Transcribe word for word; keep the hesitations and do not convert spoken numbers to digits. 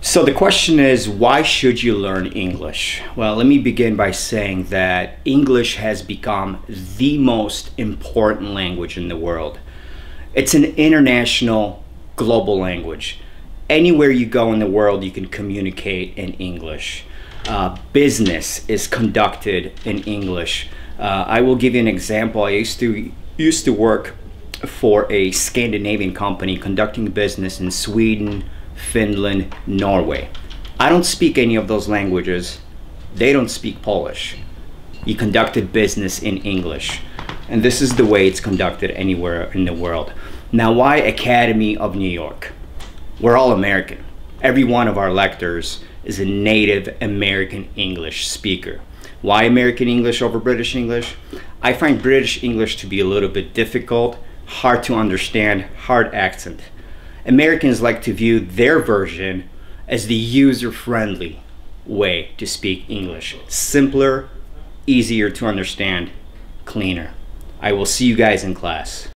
So the question is, why should you learn English? Well, let me begin by saying that English has become the most important language in the world. It's an international, global language. Anywhere you go in the world, you can communicate in English. Uh, business is conducted in English. Uh, I will give you an example. I used to used to work for a Scandinavian company conducting business in Sweden, Finland, Norway. I don't speak any of those languages. They don't speak Polish. You conducted business in English. And this is the way it's conducted anywhere in the world. Now, why Academy of New York? We're all American. Every one of our lectors is a native American English speaker. Why American English over British English? I find British English to be a little bit difficult, hard to understand, hard accent. Americans like to view their version as the user-friendly way to speak English. Simpler, easier to understand, cleaner. I will see you guys in class.